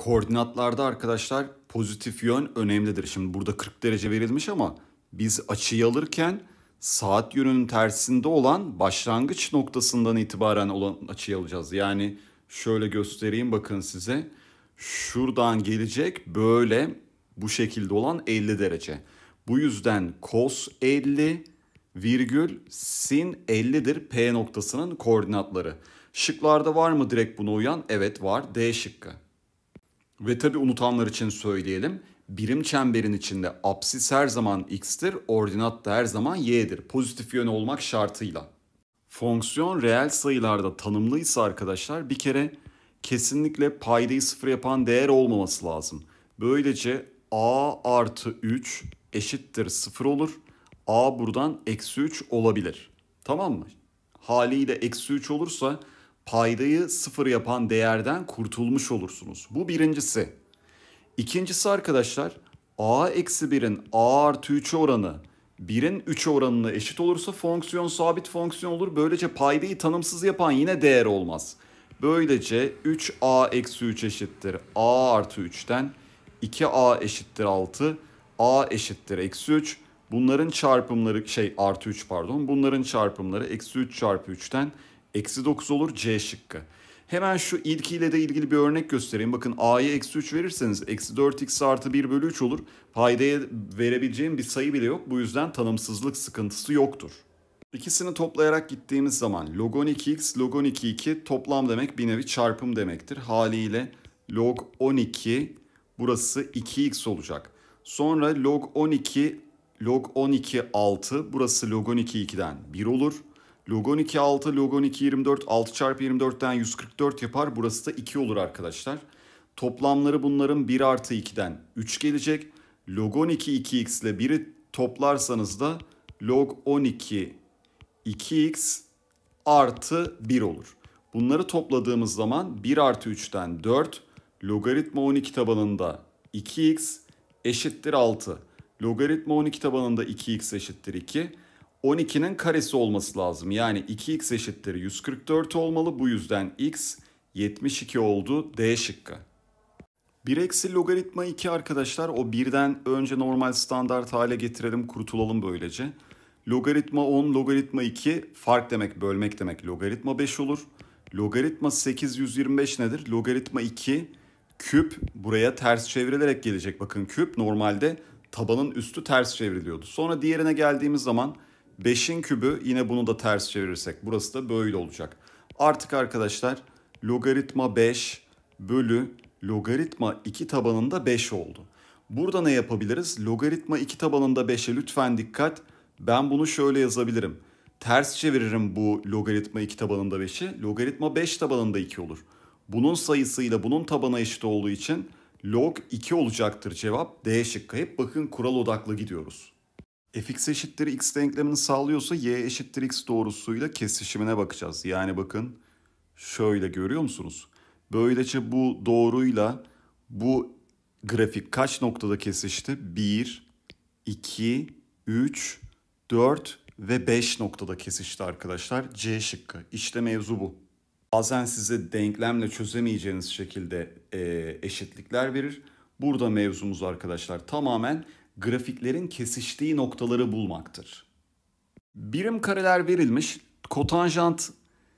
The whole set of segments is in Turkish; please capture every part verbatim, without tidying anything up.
Koordinatlarda arkadaşlar pozitif yön önemlidir. Şimdi burada kırk derece verilmiş ama biz açıyı alırken saat yönünün tersinde olan başlangıç noktasından itibaren olan açıyı alacağız. Yani şöyle göstereyim bakın size. Şuradan gelecek böyle bu şekilde olan elli derece. Bu yüzden cos elli virgül sin ellidir P noktasının koordinatları. Şıklarda var mı direkt buna uyan? Evet var. D şıkkı. Ve tabi unutanlar için söyleyelim. Birim çemberin içinde apsis her zaman x'tir, ordinat da her zaman y'dir. Pozitif yön olmak şartıyla. Fonksiyon reel sayılarda tanımlıysa arkadaşlar bir kere kesinlikle paydayı sıfır yapan değer olmaması lazım. Böylece a artı üç eşittir sıfır olur. A buradan eksi üç olabilir. Tamam mı? Haliyle eksi üç olursa paydayı sıfır yapan değerden kurtulmuş olursunuz. Bu birincisi. İkincisi arkadaşlar a eksi birin a artı üçe oranı birin üçe oranına eşit olursa fonksiyon sabit fonksiyon olur. Böylece paydayı tanımsız yapan yine değer olmaz. Böylece üç a eksi üç eşittir a artı üçten iki a eşittir altı, a eşittir eksi üç. Bunların çarpımları şey artı üç pardon. Bunların çarpımları eksi üç çarpı üçten eksi dokuz olur C şıkkı. Hemen şu ilkiyle de ilgili bir örnek göstereyim. Bakın a'ya eksi üç verirseniz eksi dört x artı bir bölü üç olur. Paydaya verebileceğim bir sayı bile yok. Bu yüzden tanımsızlık sıkıntısı yoktur. İkisini toplayarak gittiğimiz zaman log on iki x, log on iki iki toplam demek bir nevi çarpım demektir. Haliyle log on iki burası iki x olacak. Sonra log on iki, log on iki altı burası log on iki iki'den bir olur. Log on iki altı, log on iki yirmi dört, altı çarpı yirmi dörtten yüz kırk dört yapar. Burası da iki olur arkadaşlar. Toplamları bunların bir artı iki'den üç gelecek. Log on iki iki x ile bir'i toplarsanız da log on iki iki x artı bir olur. Bunları topladığımız zaman bir artı üç'ten dört, logaritma on iki tabanında iki x eşittir altı. Logaritma on iki tabanında iki x eşittir iki. on iki'nin karesi olması lazım. Yani iki x eşittir yüz kırk dört olmalı. Bu yüzden x yetmiş iki oldu. D şıkkı. bir eksi logaritma iki arkadaşlar. O birden önce normal standart hale getirelim. Kurtulalım böylece. Logaritma on, logaritma iki fark demek, bölmek demek. Logaritma beş olur. Logaritma sekiz yüz yirmi beş nedir? Logaritma iki küp buraya ters çevrilerek gelecek. Bakın küp normalde tabanın üstü ters çevriliyordu. Sonra diğerine geldiğimiz zaman beşin kübü yine bunu da ters çevirirsek burası da böyle olacak. Artık arkadaşlar logaritma beş bölü logaritma iki tabanında beş oldu. Burada ne yapabiliriz? Logaritma iki tabanında beşe lütfen dikkat. Ben bunu şöyle yazabilirim. Ters çeviririm bu logaritma iki tabanında beşi. Logaritma beş tabanında iki olur. Bunun sayısıyla bunun tabanı eşit olduğu için log iki olacaktır cevap. D şıkkı. Hep bakın kural odaklı gidiyoruz. Fx eşittir x denklemini sağlıyorsa y eşittir x doğrusuyla kesişimine bakacağız. Yani bakın şöyle görüyor musunuz? Böylece bu doğruyla bu grafik kaç noktada kesişti? bir, iki, üç, dört ve beş noktada kesişti arkadaşlar. C şıkkı. İşte mevzu bu. Bazen size denklemle çözemeyeceğiniz şekilde e, eşitlikler verir. Burada mevzumuz arkadaşlar tamamen grafiklerin kesiştiği noktaları bulmaktır. Birim kareler verilmiş. Kotanjant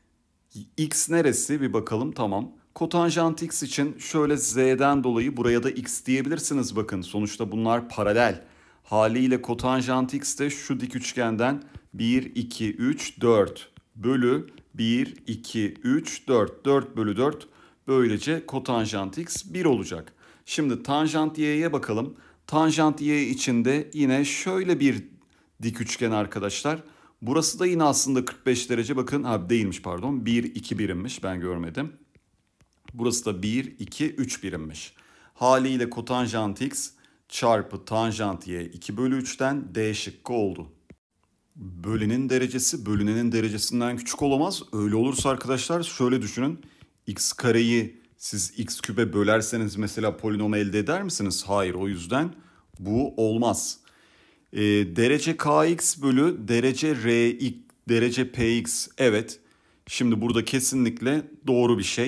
x neresi bir bakalım. Tamam. Kotanjant x için şöyle z'den dolayı buraya da x diyebilirsiniz. Bakın sonuçta bunlar paralel. Haliyle kotanjant x de şu dik üçgenden bir, iki, üç, dört bölü bir, iki, üç, dört. dört bölü dört. Böylece kotanjant x bir olacak. Şimdi tanjant y'ye bakalım. Tanjant y içinde yine şöyle bir dik üçgen arkadaşlar. Burası da yine aslında kırk beş derece. Bakın ha değilmiş pardon. bir, iki birimmiş, ben görmedim. Burası da bir, iki, üç birimmiş. Haliyle kotanjant x çarpı tanjant y iki bölü üçten D şıkkı oldu. Bölenin derecesi bölünenin derecesinden küçük olamaz. Öyle olursa arkadaşlar şöyle düşünün. X kareyi siz x küpe bölerseniz mesela polinom elde eder misiniz? Hayır, o yüzden bu olmaz. E, derece kx bölü derece rx, derece px, evet. Şimdi burada kesinlikle doğru bir şey.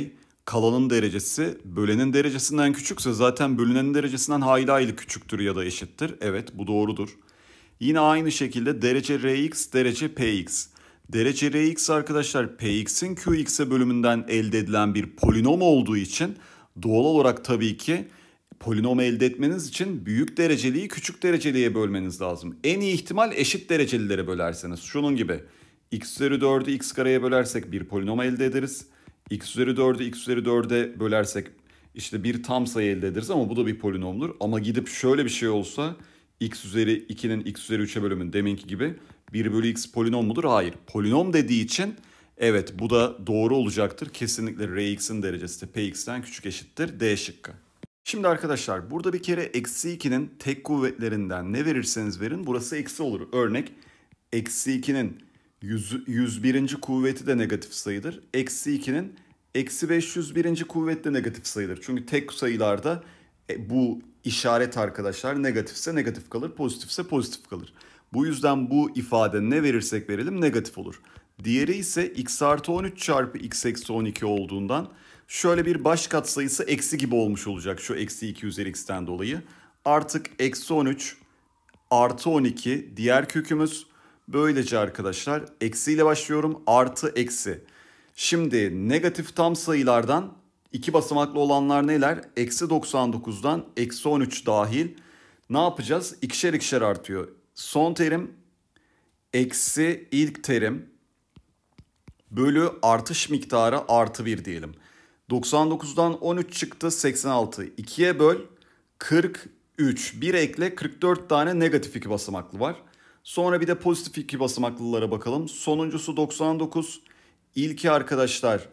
kalanın derecesi bölenin derecesinden küçükse zaten bölünenin derecesinden hayli hayli küçüktür ya da eşittir. Evet, bu doğrudur. Yine aynı şekilde derece Rx, derece Px. Derece Rx arkadaşlar Px'in Qx'e bölümünden elde edilen bir polinom olduğu için doğal olarak tabii ki polinom elde etmeniz için büyük dereceliği küçük dereceliğe bölmeniz lazım. En iyi ihtimal eşit derecelilere bölerseniz. Şunun gibi x üzeri dördü x kareye bölersek bir polinom elde ederiz. X üzeri dördü x üzeri dörde bölersek işte bir tam sayı elde ederiz ama bu da bir polinomdur. Ama gidip şöyle bir şey olsa x üzeri ikinin x üzeri üçe bölümün deminki gibi bir bölü x polinom mudur? Hayır. Polinom dediği için evet bu da doğru olacaktır. Kesinlikle Rx'in derecesi de Px'ten küçük eşittir. D şıkkı. Şimdi arkadaşlar burada bir kere eksi ikinin tek kuvvetlerinden ne verirseniz verin burası eksi olur. Örnek eksi ikinin yüz birinci kuvveti de negatif sayıdır. Eksi ikinin eksi beş yüz birinci kuvveti de negatif sayıdır. Çünkü tek sayılarda e, bu işaret arkadaşlar negatifse negatif kalır, pozitifse pozitif kalır. Bu yüzden bu ifade ne verirsek verelim negatif olur. Diğeri ise x artı on üç çarpı x eksi on iki olduğundan şöyle bir baş katsayısı eksi gibi olmuş olacak şu eksi iki üzeri x'ten dolayı. Artık eksi on üç artı on iki diğer kökümüz. Böylece arkadaşlar eksiyle başlıyorum artı eksi. Şimdi negatif tam sayılardan iki basamaklı olanlar neler? Eksi doksan dokuzdan eksi on üç dahil ne yapacağız? İkişer ikişer artıyor. Son terim eksi ilk terim bölü artış miktarı artı bir diyelim. doksan dokuzdan on üç çıktı seksen altı. ikiye böl kırk üç. bir ekle kırk dört tane negatif iki basamaklı var. Sonra bir de pozitif iki basamaklılara bakalım. Sonuncusu doksan dokuz. İlki arkadaşlar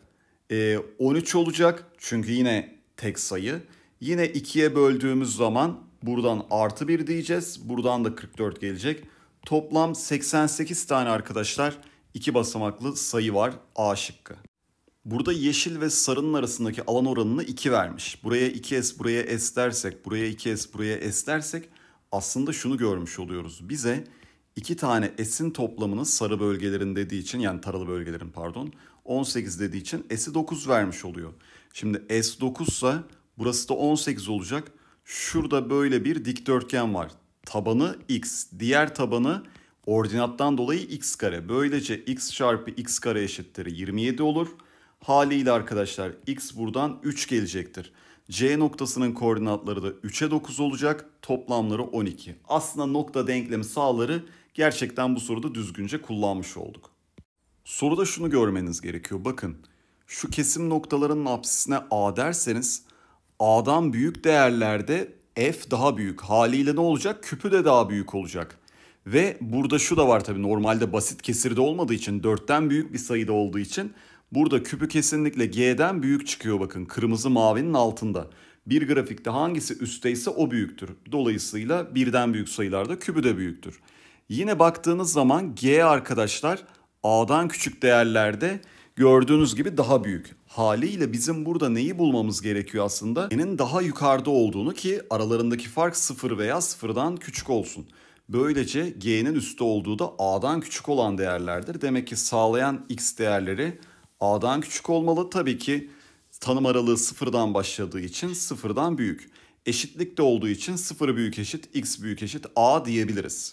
on üç olacak. Çünkü yine tek sayı. Yine ikiye böldüğümüz zaman buradan artı bir diyeceğiz. Buradan da kırk dört gelecek. Toplam seksen sekiz tane arkadaşlar iki basamaklı sayı var A şıkkı. Burada yeşil ve sarının arasındaki alan oranını iki vermiş. Buraya iki S, buraya S dersek, buraya iki S, buraya S dersek aslında şunu görmüş oluyoruz. Bize iki tane S'in toplamını sarı bölgelerin dediği için yani taralı bölgelerin pardon on sekiz dediği için S'i dokuz vermiş oluyor. Şimdi S dokuz ise burası da on sekiz olacak. Şurada böyle bir dikdörtgen var. Tabanı x, diğer tabanı ordinattan dolayı x kare. Böylece x çarpı x kare eşittir yirmi yedi olur. Haliyle arkadaşlar x buradan üç gelecektir. C noktasının koordinatları da üçe dokuz olacak. Toplamları on iki. Aslında nokta denklemi sağları gerçekten bu soruda düzgünce kullanmış olduk. Soruda şunu görmeniz gerekiyor. Bakın şu kesim noktalarının apsisine A derseniz A'dan büyük değerlerde f daha büyük. Haliyle ne olacak? Küpü de daha büyük olacak. Ve burada şu da var tabii normalde basit kesirde olmadığı için dörtten büyük bir sayıda olduğu için burada küpü kesinlikle G'den büyük çıkıyor bakın. Kırmızı mavinin altında. Bir grafikte hangisi üstteyse o büyüktür. Dolayısıyla birden büyük sayılarda küpü de büyüktür. Yine baktığınız zaman G arkadaşlar A'dan küçük değerlerde gördüğünüz gibi daha büyük. Haliyle bizim burada neyi bulmamız gerekiyor aslında? G'nin daha yukarıda olduğunu ki aralarındaki fark sıfır veya sıfırdan küçük olsun. Böylece G'nin üstte olduğu da A'dan küçük olan değerlerdir. Demek ki sağlayan X değerleri A'dan küçük olmalı. Tabii ki tanım aralığı sıfırdan başladığı için sıfırdan büyük. Eşitlik de olduğu için sıfır büyük eşit X büyük eşit A diyebiliriz.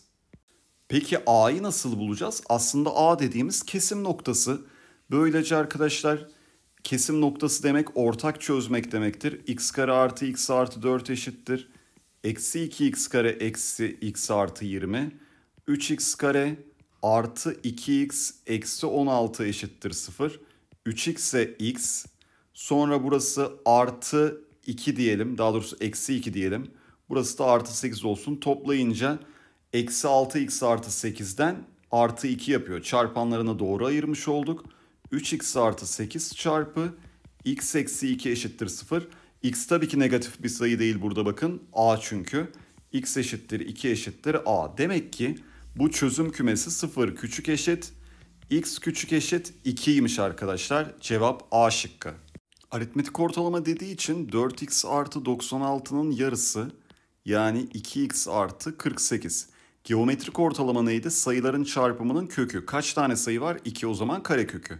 Peki A'yı nasıl bulacağız? Aslında A dediğimiz kesim noktası. Böylece arkadaşlar kesim noktası demek ortak çözmek demektir. X kare artı x artı dört eşittir. Eksi iki x kare eksi x artı yirmi. üç x kare artı iki x eksi on altı eşittir sıfır. üç x'e x. Sonra burası artı iki diyelim. Daha doğrusu eksi iki diyelim. Burası da artı sekiz olsun. Toplayınca eksi altı x artı sekizden artı iki yapıyor. Çarpanlarına doğru ayırmış olduk. üç x artı sekiz çarpı x eksi iki eşittir sıfır. X tabii ki negatif bir sayı değil burada bakın. A çünkü. X eşittir iki eşittir A. Demek ki bu çözüm kümesi sıfır küçük eşit. X küçük eşit ikiymiş arkadaşlar. Cevap A şıkkı. Aritmetik ortalama dediği için dört x artı doksan altının yarısı yani iki x artı kırk sekiz. Geometrik ortalama neydi? Sayıların çarpımının kökü. Kaç tane sayı var? iki o zaman karekökü.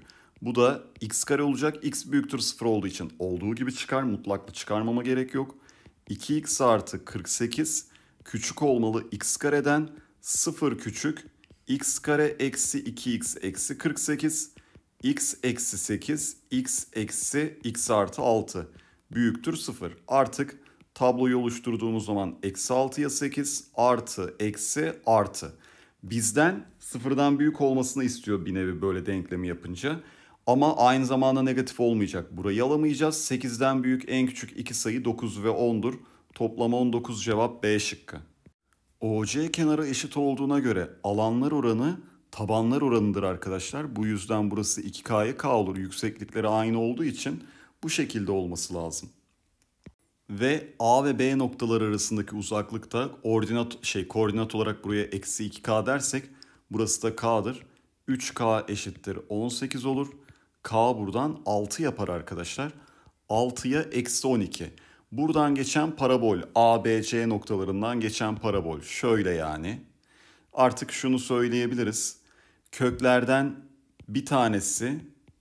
Bu da x kare olacak. X büyüktür sıfır olduğu için olduğu gibi çıkar. Mutlaklı çıkarmama gerek yok. iki x artı kırk sekiz küçük olmalı x kareden, sıfır küçük x kare eksi iki x eksi kırk sekiz, x eksi sekiz, x eksi x artı altı büyüktür sıfır. Artık tabloyu oluşturduğumuz zaman eksi altıya sekiz artı eksi artı. Bizden sıfırdan büyük olmasını istiyor bir nevi böyle denklemi yapınca. Ama aynı zamanda negatif olmayacak. Burayı alamayacağız. sekizden büyük en küçük iki sayı dokuz ve on'dur. Toplam on dokuz, cevap B şıkkı. O C kenarı eşit olduğuna göre alanlar oranı tabanlar oranıdır arkadaşlar. Bu yüzden burası iki K'ya K olur. Yükseklikleri aynı olduğu için bu şekilde olması lazım. Ve A ve B noktaları arasındaki uzaklıkta ordinat şey koordinat olarak buraya eksi iki K dersek burası da K'dır. üç K eşittir on sekiz olur. K buradan altı yapar arkadaşlar. altıya eksi on iki. Buradan geçen parabol, A B C noktalarından geçen parabol şöyle yani. Artık şunu söyleyebiliriz. Köklerden bir tanesi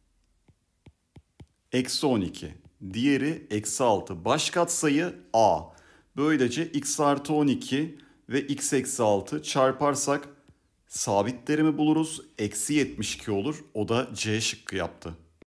eksi on iki. Diğeri eksi altı. Baş katsayı A. Böylece x artı on iki ve x eksi altı çarparsak sabitlerimi buluruz. Eksi yetmiş iki olur. O da C şıkkı yaptı.